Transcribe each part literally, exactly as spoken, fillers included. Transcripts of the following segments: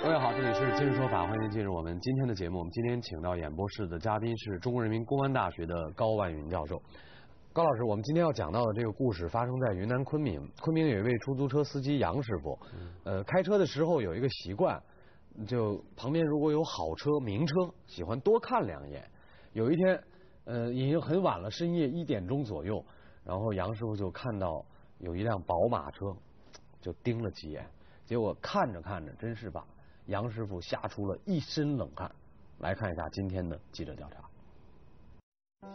各位好，这里是今日说法，欢迎进入我们今天的节目。我们今天请到演播室的嘉宾是中国人民公安大学的高万云教授。高老师，我们今天要讲到的这个故事发生在云南昆明。昆明有一位出租车司机杨师傅，呃，开车的时候有一个习惯，就旁边如果有好车、名车，喜欢多看两眼。有一天，呃，已经很晚了，深夜一点钟左右，然后杨师傅就看到有一辆宝马车，就盯了几眼，结果看着看着，真是把杨师傅吓出了一身冷汗。来看一下今天的记者调查。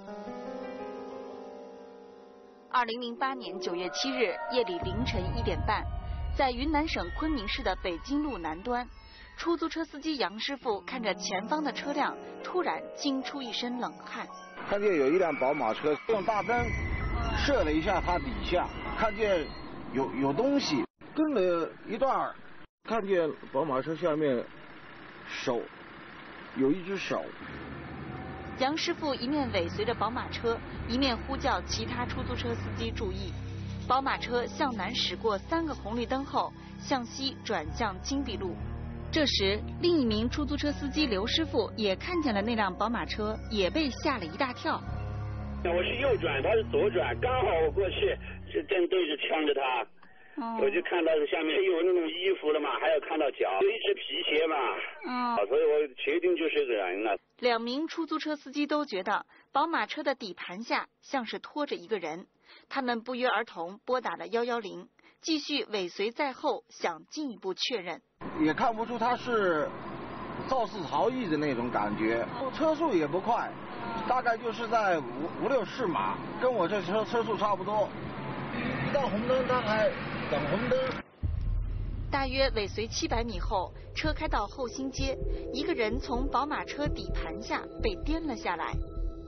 二零零八年九月七日夜里凌晨一点半，在云南省昆明市的北京路南端，出租车司机杨师傅看着前方的车辆，突然惊出一身冷汗。 看见有一辆宝马车用大灯射了一下它底下，看见有有东西，跟了一段，看见宝马车下面手有一只手。 杨师傅一面尾随着宝马车，一面呼叫其他出租车司机注意。宝马车向南驶过三个红绿灯后，向西转向金碧路。这时，另一名出租车司机刘师傅也看见了那辆宝马车，也被吓了一大跳。 我是右转，他是左转，刚好我过去是正对着呛着他。 哦、 我就看到下面有那种衣服了嘛，还有看到脚，有一只皮鞋嘛， 嗯， 所以我确定就是个人了。 两名出租车司机都觉得宝马车的底盘下像是拖着一个人，他们不约而同拨打了一一零，继续尾随在后，想进一步确认。 也看不出他是肇事逃逸的那种感觉，车速也不快，大概就是在五五六四码，跟我这车车速差不多。一到红灯他还等红灯。 大约尾随七百米后，车开到后新街，一个人从宝马车底盘下被颠了下来。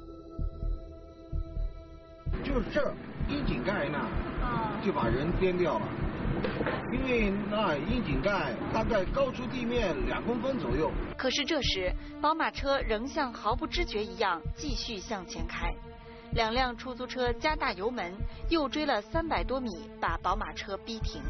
就是这儿窨井盖那儿，就把人颠掉了。因为那窨井盖大概高出地面两公分左右。 可是这时，宝马车仍像毫不知觉一样继续向前开。两辆出租车加大油门，又追了三百多米，把宝马车逼停。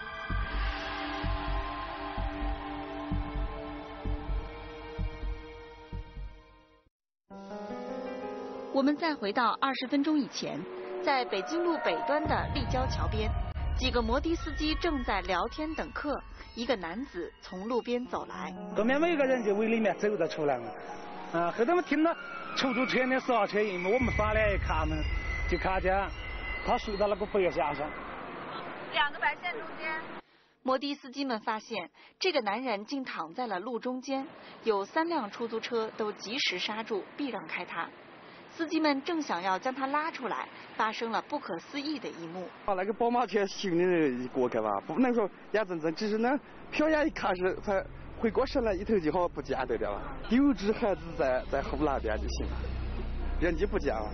我们再回到二十分钟以前，在北京路北端的立交桥边，几个摩的司机正在聊天等客。一个男子从路边走来， 后面没有个人就往里面走着出来了。啊，后头我们听到出租车的刹车音，我们翻了一看呢，就看见他睡到那个白线上。 两个白线中间。摩的司机们发现，这个男人竟躺在了路中间，有三辆出租车都及时刹住，避让开他。司机们正想要将他拉出来，发生了不可思议的一幕。 啊，那个宝马车行的人一过去吧，不能说眼睁睁，只是呢，瞟眼一看是才回过神来，一头就好不见得了。丢只孩子在在后那边就行了，人就不见了。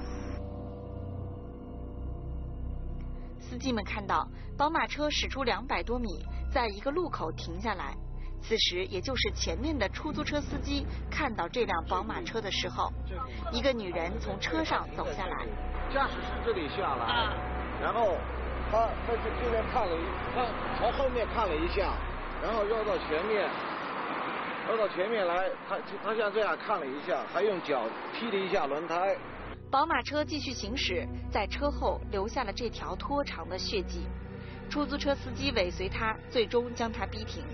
司机们看到宝马车驶出两百多米，在一个路口停下来。此时，也就是前面的出租车司机看到这辆宝马车的时候，一个女人从车上走下来， 驾驶室这里下来，啊、然后他他这这边看了一，他朝后面看了一下，然后绕到前面，绕到前面来，他他像这样看了一下，还用脚踢了一下轮胎。 宝马车继续行驶，在车后留下了这条拖长的血迹。出租车司机尾随他，最终将他逼停。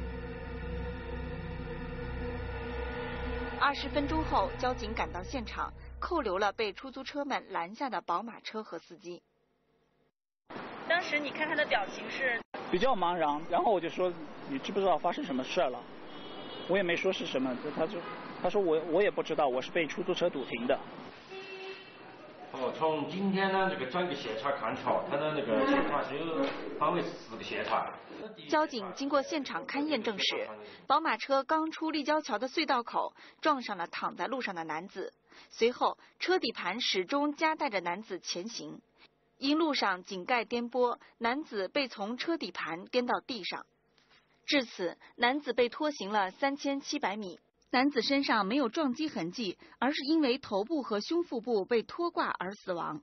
二十分钟后，交警赶到现场，扣留了被出租车们拦下的宝马车和司机。 当时你看他的表情是比较茫然，然后我就说你知不知道发生什么事了？我也没说是什么，他就他说我我也不知道，我是被出租车堵停的。 哦，从今天呢这个整个现场看起来，他的那个现场是有范围是四个现场。 交警经过现场勘验证实，宝马车刚出立交桥的隧道口，撞上了躺在路上的男子。随后，车底盘始终夹带着男子前行，因路上井盖颠簸，男子被从车底盘颠到地上。至此，男子被拖行了三千七百米。男子身上没有撞击痕迹，而是因为头部和胸腹部被拖挂而死亡。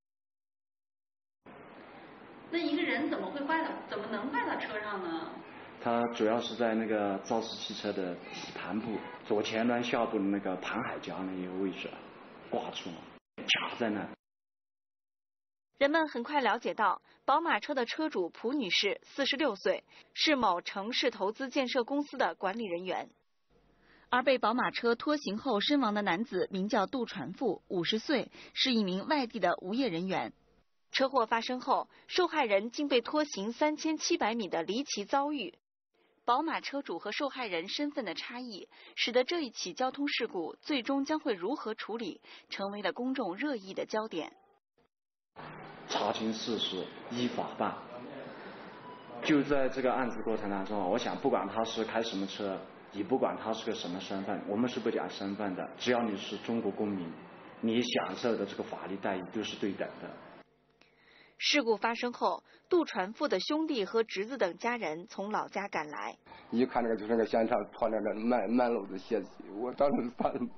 那一个人怎么会坏到，怎么能坏到车上呢？ 它主要是在那个肇事汽车的底盘部左前端下部的那个盘海夹那个位置挂住了，卡在那。 人们很快了解到，宝马车的车主蒲女士，四十六岁，是某城市投资建设公司的管理人员。而被宝马车拖行后身亡的男子名叫杜传富，五十岁，是一名外地的无业人员。车祸发生后，受害人竟被拖行三千七百米的离奇遭遇。宝马车主和受害人身份的差异，使得这一起交通事故最终将会如何处理，成为了公众热议的焦点。 查清事实，依法办。就在这个案子过程当中，我想不管他是开什么车，也不管他是个什么身份，我们是不讲身份的，只要你是中国公民，你享受的这个法律待遇都是对等的。 事故发生后，杜传富的兄弟和侄子等家人从老家赶来。 一看这个就是那个现场跑那个满满楼子血迹，我当时发了。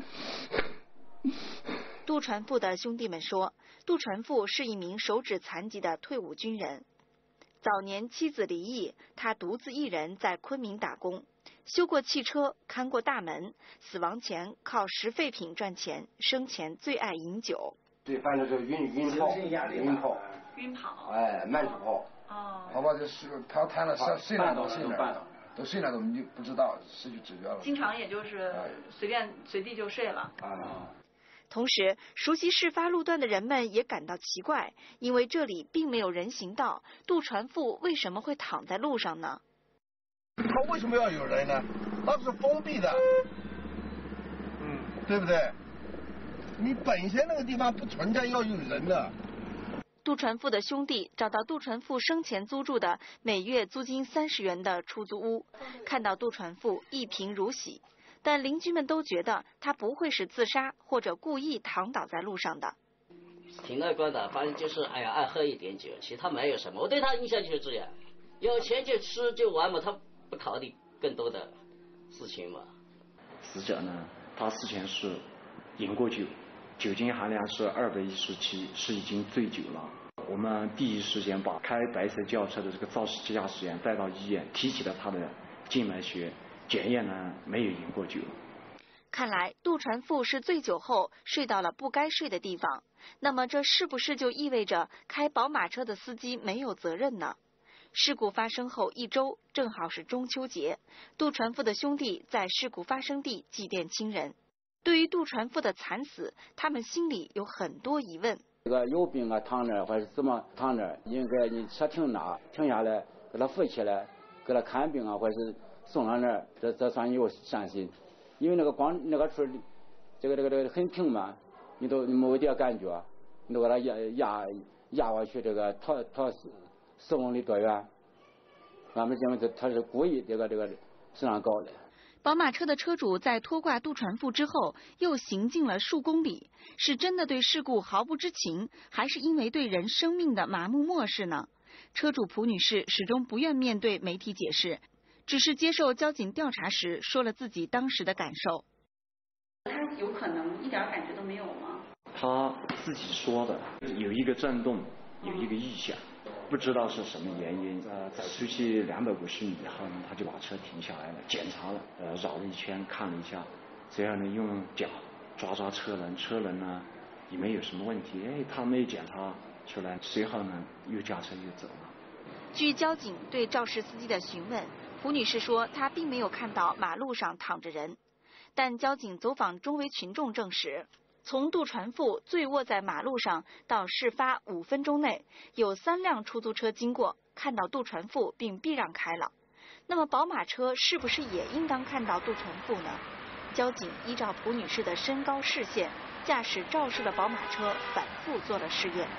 杜传富的兄弟们说，杜传富是一名手指残疾的退伍军人，早年妻子离异，他独自一人在昆明打工，修过汽车，看过大门，死亡前靠拾废品赚钱，生前最爱饮酒。 对，反正就是晕晕跑，晕跑， 晕跑， 哎，满处跑。 哦。 好吧，这是他瘫了，睡睡了都睡了，都睡了都你不知道，失去知觉了。 经常也就是随便随地就睡了。 啊。 同时，熟悉事发路段的人们也感到奇怪，因为这里并没有人行道，杜传富为什么会躺在路上呢？ 他为什么要有人呢？那是封闭的，嗯，对不对？你本身那个地方不存在要有人的。 杜传富的兄弟找到杜传富生前租住的每月租金三十元的出租屋，看到杜传富一贫如洗，但邻居们都觉得他不会是自杀或者故意躺倒在路上的。 挺乐观的，反正就是哎呀爱喝一点酒，其他没有什么。我对他印象就是这样，有钱就吃就玩嘛，他不考虑更多的事情嘛。 死者呢，他事前是饮过酒，酒精含量是二百一十七，是已经醉酒了。我们第一时间把开白色轿车的这个肇事驾驶员带到医院，提起了他的静脉血，检验呢没有饮过酒。 看来杜传富是醉酒后睡到了不该睡的地方，那么这是不是就意味着开宝马车的司机没有责任呢？事故发生后一周，正好是中秋节，杜传富的兄弟在事故发生地祭奠亲人。对于杜传富的惨死，他们心里有很多疑问。 这个有病啊，躺那儿或者怎么躺那儿，应该你车停哪，停下来给他扶起来，给他看病啊，或者是送到那儿，这这算有善心。因为那个光那个处这个这个这个很平嘛，你都你没有点感觉，你都给他压压压过去，这个逃逃四公里多远，俺们认为他是故意这个这个这样搞的。 宝马车的车主在拖挂杜传富之后，又行进了数公里，是真的对事故毫不知情，还是因为对人生命的麻木漠视呢？车主蒲女士始终不愿面对媒体解释，只是接受交警调查时说了自己当时的感受。 他有可能一点感觉都没有吗？ 他自己说的，有一个震动，有一个异响。不知道是什么原因，呃，在出去两百五十米以后呢，他就把车停下来了，检查了，呃，绕了一圈看了一下，随后呢用脚抓抓车轮，车轮呢也没有什么问题，哎，他没有检查出来，随后呢又驾车又走了。 据交警对肇事司机的询问，蒲女士说她并没有看到马路上躺着人，但交警走访周围群众证实，从杜传富醉卧在马路上到事发五分钟内，有三辆出租车经过，看到杜传富并避让开了。那么宝马车是不是也应当看到杜传富呢？交警依照蒲女士的身高视线，驾驶肇事的宝马车反复做了试验。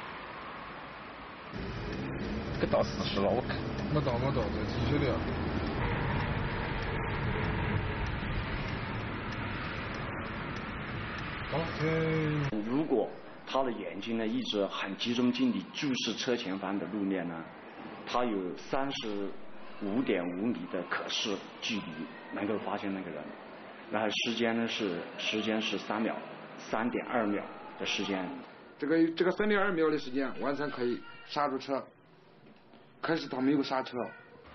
这个到四十了，我看。没到没到，这继续的。 如果他的眼睛呢一直很集中精力注视车前方的路面呢，他有三十五点五米的可视距离能够发现那个人，然后时间呢是时间是三秒，三点二秒的时间。 这个这个三点二秒的时间完全可以刹住车，可是他没有刹车。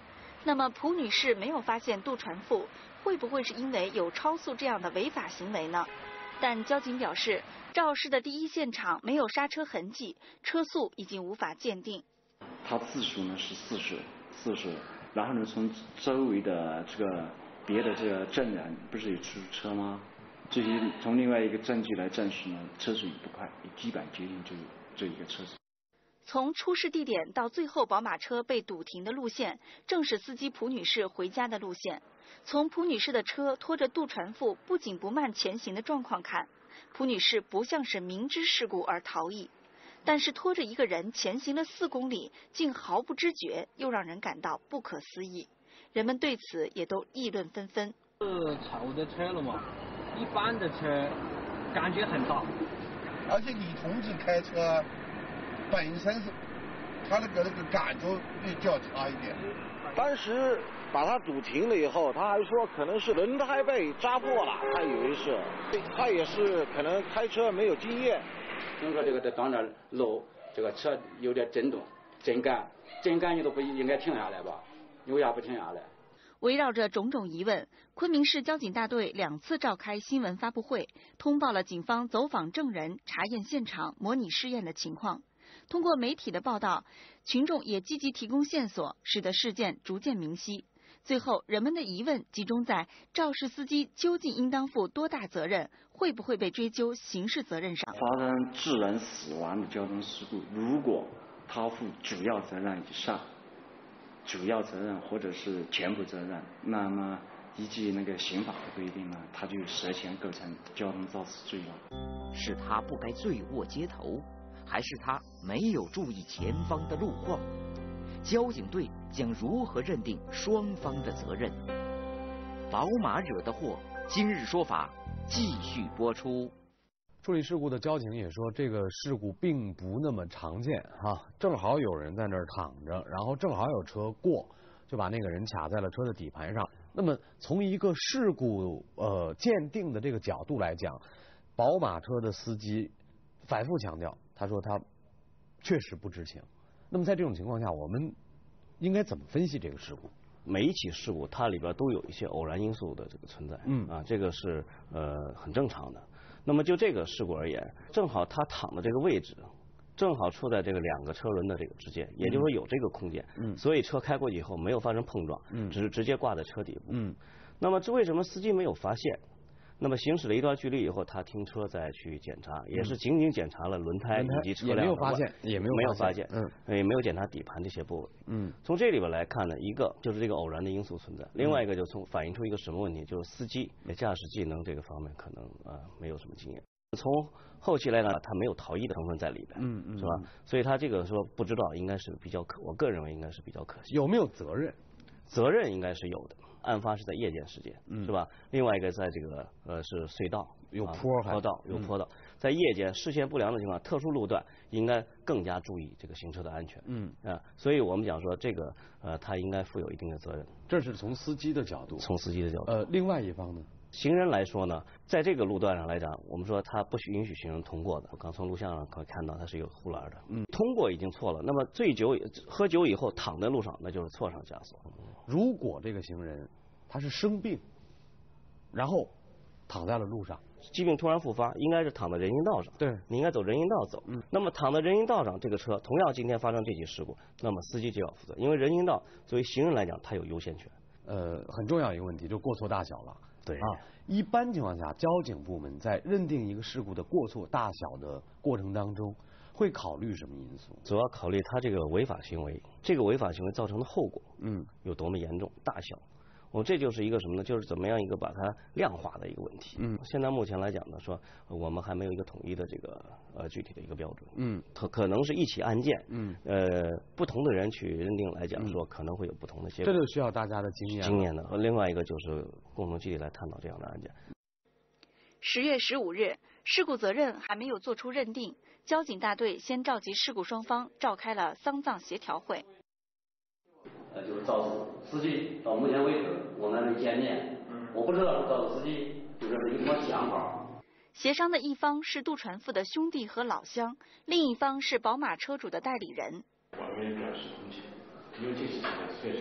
那么蒲女士没有发现渡船妇，会不会是因为有超速这样的违法行为呢？但交警表示，肇事的第一现场没有刹车痕迹，车速已经无法鉴定。 他自述呢是四十，四十，然后呢从周围的这个别的这个证人不是有出租车吗？这些从另外一个证据来证实呢，车速也不快，也基本接近这这一个车速。 从出事地点到最后宝马车被堵停的路线，正是司机蒲女士回家的路线。从蒲女士的车拖着渡船妇不紧不慢前行的状况看，蒲女士不像是明知事故而逃逸，但是拖着一个人前行了四公里，竟毫不知觉，又让人感到不可思议。人们对此也都议论纷纷。 是超的车了嘛？一般的车感觉很大， 而且李同志开车本身是他那个那个感觉比较差一点。 当时把他堵停了以后，他还说可能是轮胎被扎破了，他以为是，他也是可能开车没有经验。 听说这个在当那路，这个车有点震动，真赶，真赶你都不应该停下来吧？你为啥不停下来？ 围绕着种种疑问，昆明市交警大队两次召开新闻发布会，通报了警方走访证人、查验现场、模拟试验的情况。通过媒体的报道，群众也积极提供线索，使得事件逐渐明晰。最后，人们的疑问集中在肇事司机究竟应当负多大责任，会不会被追究刑事责任上。 发生致人死亡的交通事故，如果他负主要责任以上，主要责任或者是全部责任，那么依据那个刑法的规定呢，他就涉嫌构成交通肇事罪了。 是他不该醉卧街头，还是他没有注意前方的路况？交警队将如何认定双方的责任？宝马惹的祸，今日说法继续播出。 处理事故的交警也说，这个事故并不那么常见哈、啊，正好有人在那儿躺着，然后正好有车过，就把那个人卡在了车的底盘上。那么从一个事故呃鉴定的这个角度来讲，宝马车的司机反复强调，他说他确实不知情。那么在这种情况下，我们应该怎么分析这个事故？ 每一起事故它里边都有一些偶然因素的这个存在，嗯啊，这个是呃很正常的。那么就这个事故而言，正好他躺的这个位置，正好处在这个两个车轮的这个之间，也就是说有这个空间，嗯，所以车开过去以后没有发生碰撞，嗯，只是直接挂在车底部，嗯。那么这为什么司机没有发现？那么行驶了一段距离以后，他停车再去检查，也是仅仅检查了轮胎以及车辆的， 也没有发现，也没有没有发现，嗯，也没有检查底盘这些部位，嗯。从这里边来看呢，一个就是这个偶然的因素存在，另外一个就从反映出一个什么问题，就是司机驾驶技能这个方面可能啊没有什么经验。从后期来讲，他没有逃逸的成分在里边，嗯嗯，是吧？所以他这个说不知道，应该是比较可，我个人认为应该是比较可惜。 有没有责任？ 责任应该是有的。案发是在夜间时间，嗯、是吧？另外一个在这个呃是隧道， 有坡坡道，有坡道，嗯、在夜间视线不良的情况，特殊路段应该更加注意这个行车的安全。嗯啊，所以我们讲说这个呃他应该负有一定的责任。 这是从司机的角度。 从司机的角度。 呃，另外一方呢？ 行人来说呢，在这个路段上来讲，我们说他不许允许行人通过的。我刚从录像上可以看到，它是有护栏的。嗯，通过已经错了。那么醉酒喝酒以后躺在路上，那就是错上加错。 如果这个行人他是生病，然后躺在了路上， 疾病突然复发，应该是躺在人行道上。 对， 你应该走人行道走。嗯，那么躺在人行道上，这个车同样今天发生这起事故，那么司机就要负责，因为人行道作为行人来讲，他有优先权。 呃，很重要一个问题，就过错大小了。 对啊，一般情况下，交警部门在认定一个事故的过错大小的过程当中，会考虑什么因素？ 主要考虑他这个违法行为，这个违法行为造成的后果，嗯，有多么严重、大小。我这就是一个什么呢？就是怎么样一个把它量化的一个问题。嗯，现在目前来讲呢，说我们还没有一个统一的这个呃具体的一个标准。嗯，可可能是一起案件。嗯，呃，不同的人去认定来讲，说可能会有不同的结果。 这就需要大家的经验。 经验的和另外一个就是共同集体来探讨这样的案件。 十月十五日，事故责任还没有做出认定，交警大队先召集事故双方召开了丧葬协调会。 呃，就是肇事司机到目前为止，我们没见面，我不知道肇事司机就是有什么想法。 协商的一方是渡船妇的兄弟和老乡，另一方是宝马车主的代理人。 我们表示同情，因为这次事件确实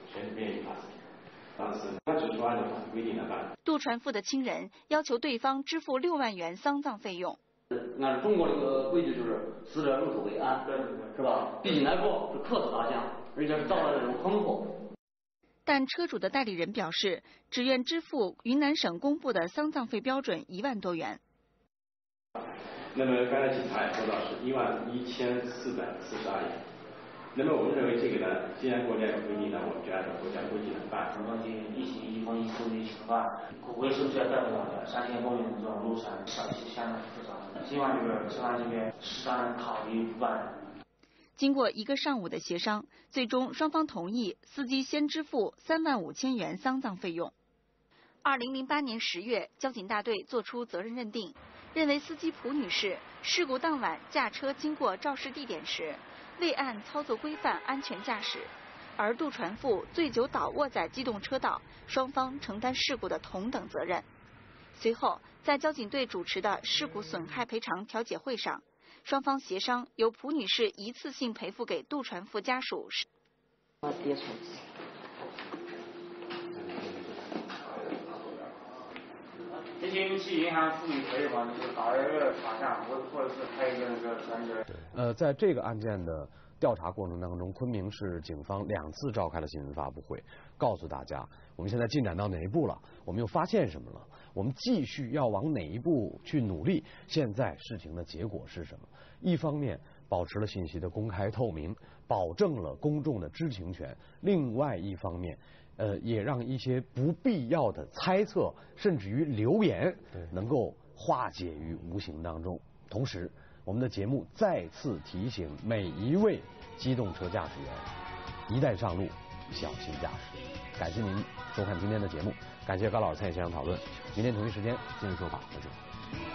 全不愿意发生。当时他只是按照法律规定来办。 杜传富的亲人要求对方支付六万元丧葬费用。 按照中国这个规矩，就是死者入土为安，是吧？毕竟来过是客死他乡，而且是遭到这种横祸。 但车主的代理人表示，只愿支付云南省公布的丧葬费标准一万多元。 那么刚才警察也说到是一万一千四百四十二元。那么我们认为这个呢，既然国家有规定呢，我们就按照国家规定来办。 根据一起一公一数据情况，骨灰是不是要带回老家？三千公里的这种路程，小区相当复杂。希望这个车站这边适当考虑办。 经过一个上午的协商，最终双方同意司机先支付三万五千元丧葬费用。二零零八年十月，交警大队作出责任认定，认为司机蒲女士事故当晚驾车经过肇事地点时，未按操作规范安全驾驶，而杜传富醉酒倒卧在机动车道，双方承担事故的同等责任。随后，在交警队主持的事故损害赔偿调解会上，双方协商由蒲女士一次性赔付给杜传富家属。 我爹出这些去银行付理赔款，就是搞一个法项，或或者是开一个那个存折。 呃，在这个案件的调查过程当中，昆明市警方两次召开了新闻发布会，告诉大家我们现在进展到哪一步了，我们又发现什么了，我们继续要往哪一步去努力，现在事情的结果是什么。一方面保持了信息的公开透明，保证了公众的知情权，另外一方面呃，也让一些不必要的猜测甚至于流言能够化解于无形当中。同时我们的节目再次提醒每一位机动车驾驶员，一旦上路小心驾驶。感谢您收看今天的节目，感谢高老师参与现场讨论。明天同一时间继续说法，再见。